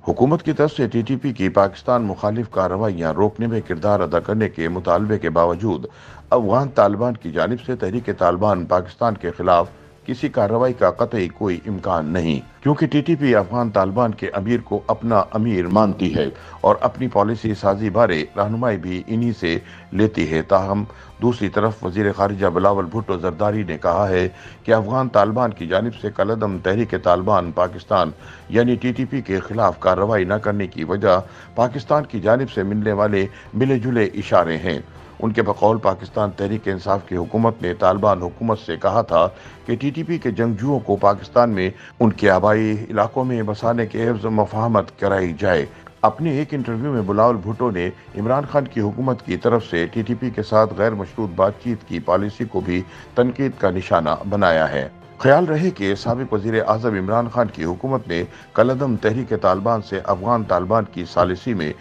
हुकूमत की तरफ से टीटीपी की पाकिस्तान मुखालिफ कार्रवाइयाँ रोकने में किरदार अदा करने के मुतालबे के बावजूद अफगान तालिबान की जानिब से तहरीक तालिबान पाकिस्तान के खिलाफ किसी कार्रवाई का कतई कोई इम्कान नहीं, क्योंकि टीटीपी अफगान तालिबान के अमीर को अपना अमीर मानती है और अपनी पॉलिसी साजी बारे रहनुमाई भी इन्हीं से लेती है। ताहम दूसरी तरफ वजीर खारिजा बिलावल भुट्टो जरदारी ने कहा है कि अफगान तालिबान की जानिब से कलदम तहरीक तालिबान पाकिस्तान यानी टीटीपी के खिलाफ कार्रवाई न करने की वजह पाकिस्तान की जानिब से मिलने वाले मिले जुले इशारे हैं। उनके बकौल पाकिस्तान तहरीक इंसाफ की हुकूमत ने तालिबान हुकूमत से कहा था कि टीटीपी के जंगजुओं को पाकिस्तान में उनके आबाई इलाकों में बसाने के एवज मफाहमत कराई जाए। अपने एक इंटरव्यू में बिलावल भुट्टो ने इमरान खान की हुकूमत की तरफ से टीटीपी के साथ गैर मशरूत बातचीत की पॉलिसी को भी तनकीद का निशाना बनाया है। ख्याल रहे कि साबिक वजीर आजम इमरान खान की हुकूमत ने कलदम तहरीक तालिबान से अफगान तालिबान की सालिसी में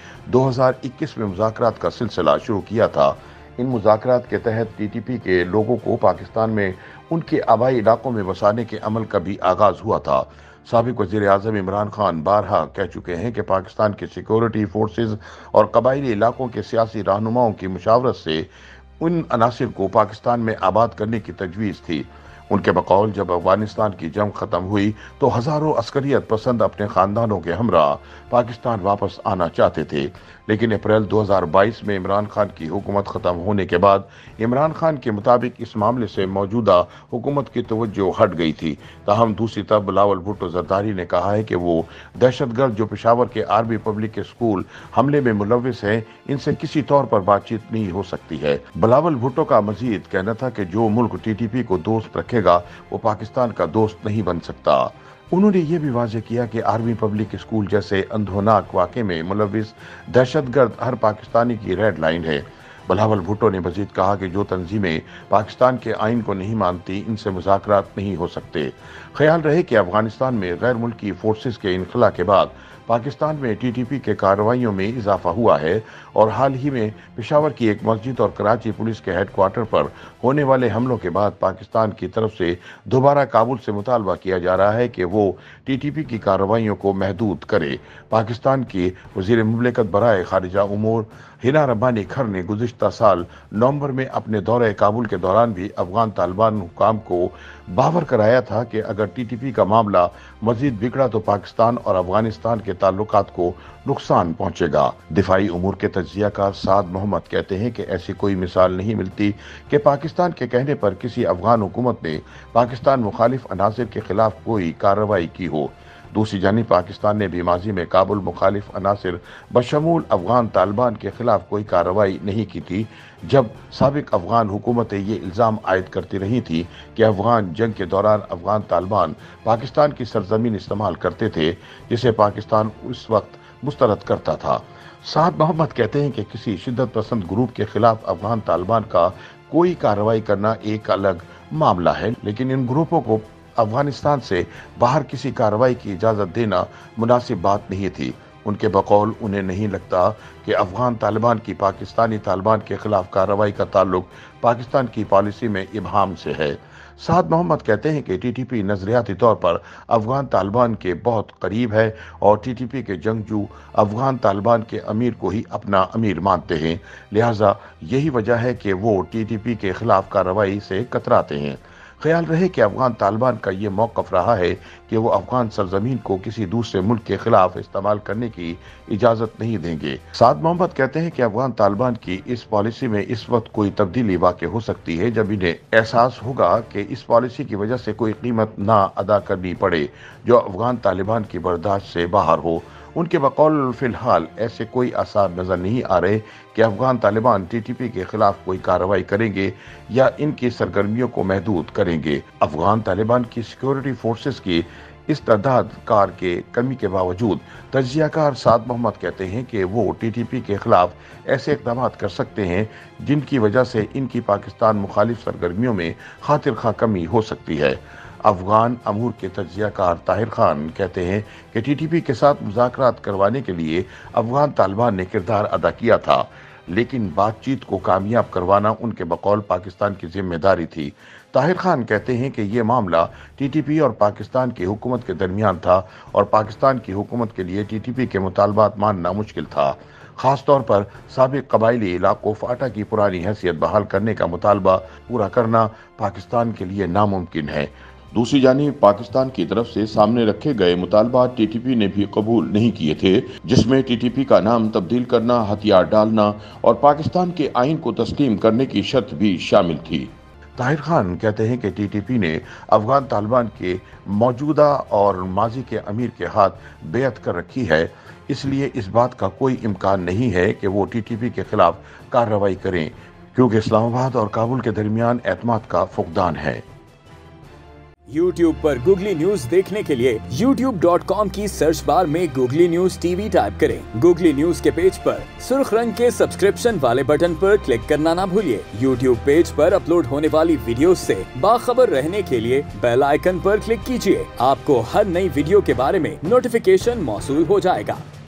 2021 में मुज़ाकरात का सिलसिला शुरू किया था। इन मुज़ाकरात के तहत टीटीपी के लोगों को पाकिस्तान में उनके आबाई इलाकों में बसाने के अमल का भी आगाज हुआ था। साबिक वजीर आजम इमरान खान बारहा कह चुके हैं कि पाकिस्तान के सिक्योरिटी फोर्सेज और कबायली इलाकों के सियासी रहनुमाओं की मुशावरत से उन अनासिर को पाकिस्तान में आबाद करने की तजवीज़ थी। उनके बकौल जब अफगानिस्तान की जंग खत्म हुई तो हजारों अस्करियत पसंद अपने खानदानों के हमरा पाकिस्तान वापस आना चाहते थे, लेकिन अप्रैल 2022 में इमरान खान की हुकूमत खत्म होने के बाद इमरान खान के मुताबिक इस मामले से मौजूदा हुकूमत की तवज्जो हट गई थी। ताहम दूसरी तरफ बिलावल भुट्टो जरदारी ने कहा है कि वो दहशतगर्द जो पेशावर के आर्मी पब्लिक स्कूल हमले में मुलविस हैं, इनसे किसी तौर पर बातचीत नहीं हो सकती है। बिलावल भुट्टो का मजीद कहना था कि जो मुल्क टीटीपी को दोस्त रखेगा वो पाकिस्तान का दोस्त नहीं बन सकता। उन्होंने ये भी वाज़ेह किया कि आर्मी पब्लिक स्कूल जैसे अंधोनाक वाक़े में मुलविस दहशतगर्द हर पाकिस्तानी की रेड लाइन है। बिलावल भुट्टो ने मजीद कहा कि जो तंजीमें पाकिस्तान के आइन को नहीं मानती, इनसे मुज़ाकरात नहीं हो सकते। ख्याल रहे कि अफगानिस्तान में गैर मुल्की फोर्सेस के इनखला के बाद पाकिस्तान में टीटीपी के कार्रवाइयों में इजाफा हुआ है और हाल ही में पेशावर की एक मस्जिद और कराची पुलिस के हेडक्वार्टर पर होने वाले हमलों के बाद पाकिस्तान की तरफ से दोबारा काबुल से मुतालबा किया जा रहा है कि वो टीटीपी की कार्रवाइयों को महदूद करे। पाकिस्तान की वजीर मुमलिकत बराए खारिजा उमूर हिना रब्बानी खर ने गुज़िश्ता साल नवंबर में अपने दौरे काबुल के दौरान भी अफगान तालिबान हुकाम को बावर कराया था कि अगर टीटीपी का मामला मजीद बिगड़ा तो पाकिस्तान और अफगानिस्तान के ताल्लुकात को नुकसान पहुंचेगा। दिफाई उमूर के तज्जियाकार साद मोहम्मद कहते हैं कि ऐसी कोई मिसाल नहीं मिलती कि पाकिस्तान के कहने पर किसी अफगान हुकूमत ने पाकिस्तान मुखालिफ अनासिर के खिलाफ कोई कार्रवाई की हो। दूसरी जानिब पाकिस्तान ने भी माजी में काबुल मुखालिफ अनासिर बशमूल अफगान तालिबान के खिलाफ कोई कार्रवाई नहीं की थी, जब साबिक अफगान हुकूमतें ये इल्ज़ाम आयद करती रही थी कि अफगान जंग के दौरान अफगान तालिबान पाकिस्तान की सरजमीन इस्तेमाल करते थे, जिसे पाकिस्तान उस वक्त मुस्तरद करता था। साद मोहम्मद कहते हैं कि किसी शिद्दत पसंद ग्रुप के खिलाफ अफगान तालिबान का कोई कार्रवाई करना एक अलग मामला है, लेकिन इन ग्रुपों को अफगानिस्तान से बाहर किसी कार्रवाई की इजाज़त देना मुनासिब बात नहीं थी। उनके बकौल उन्हें नहीं लगता कि अफगान तालिबान की पाकिस्तानी तालिबान के खिलाफ कार्रवाई का ताल्लुक पाकिस्तान की पॉलिसी में इबहाम से है। साद मोहम्मद कहते हैं कि टीटीपी नजरियाती तौर पर अफगान तालिबान के बहुत करीब है और टीटीपी के जंगजू अफगान तालिबान के अमीर को ही अपना अमीर मानते हैं, लिहाजा यही वजह है कि वो टीटीपी के खिलाफ कार्रवाई से कतराते हैं। ख्याल रहे कि अफगान तालिबान का ये मौक़िफ़ रहा है कि वो अफगान सरजमीन को किसी दूसरे मुल्क के खिलाफ इस्तेमाल करने की इजाज़त नहीं देंगे। साद मोहम्मद कहते हैं कि अफगान तालिबान की इस पॉलिसी में इस वक्त कोई तब्दीली वाक़ हो सकती है जब इन्हें एहसास होगा कि इस पॉलिसी की वजह से कोई कीमत ना अदा करनी पड़े जो अफगान तालिबान की बर्दाश्त से बाहर हो। उनके बकौल फिलहाल ऐसे कोई आसार नजर नहीं आ रहे कि अफगान तालिबान टीटीपी के खिलाफ कोई कार्रवाई करेंगे या इनकी सरगर्मियों को महदूद करेंगे। अफगान तालिबान की सिक्योरिटी फोर्सेस की इस तादाद कार के कमी के बावजूद तज्जियाकार साद मोहम्मद कहते हैं कि वो टीटीपी के खिलाफ ऐसे इक़दाम कर सकते हैं जिनकी वजह से इनकी पाकिस्तान मुखालिफ सरगर्मियों में खातिर खा कमी हो सकती है। अफगान अमूर के तज्जियाकार ताहिर खान कहते हैं कि टीटीपी के साथ मुज़ाकरात करवाने के लिए अफगान तालिबान ने किरदार अदा किया था, लेकिन बातचीत को कामयाब करवाना उनके बकौल पाकिस्तान की जिम्मेदारी थी। طاہر خان کہتے ہیں کہ یہ معاملہ ٹی ٹی پی اور پاکستان کی حکومت کے درمیان تھا اور پاکستان کی حکومت کے لیے ٹی ٹی پی کے مطالبات ماننا مشکل تھا، خاص طور پر سابق قبائلی علاقوں فاٹا کی پرانی حیثیت بحال کرنے کا مطالبہ پورا کرنا پاکستان کے لیے ناممکن ہے۔ دوسری جانب پاکستان کی طرف سے سامنے رکھے گئے مطالبات ٹی ٹی پی نے بھی قبول نہیں کیے تھے، جس میں ٹی ٹی پی کا نام تبدیل کرنا، ہتھیار ڈالنا اور پاکستان کے آئین کو تسلیم کرنے کی شرط بھی شامل تھی۔ طاہر خان کہتے ہیں کہ ٹی ٹی پی نے افغان طالبان کے موجودہ اور ماضی کے امیر کے ہاتھ بیعت کر رکھی ہے، اس لیے اس بات کا کوئی امکان نہیں ہے کہ وہ ٹی ٹی پی کے خلاف کارروائی کریں، کیونکہ اسلام آباد اور کابل کے درمیان اعتماد کا فقدان ہے۔ YouTube پر گوگلی نیوز دیکھنے کے لیے youtube.com کی سرچ بار میں گوگلی نیوز ٹی وی ٹائپ کریں۔ گوگلی نیوز کے پیج پر سرخ رنگ کے سبسکرپشن والے بٹن پر کلک کرنا نہ بھولیے۔ YouTube پیج پر اپلوڈ ہونے والی ویڈیوز سے باخبر رہنے کے لیے بیل آئیکن پر کلک کیجیے۔ آپ کو ہر نئی ویڈیو کے بارے میں نوٹیفیکیشن موصول ہو جائے گا۔